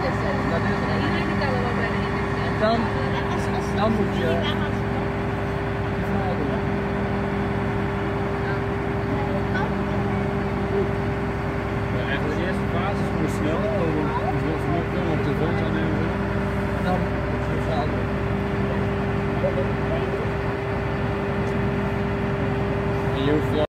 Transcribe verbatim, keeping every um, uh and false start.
tussen. Dat is het. Iedereen die tellen wel bij de indexie. En dan, dan moet je die vragen doen. Ja, eigenlijk de eerste fase is gewoon snel, want je wilt kunnen op de grond aannemen. Dan moet je vragen doen. En je hoeft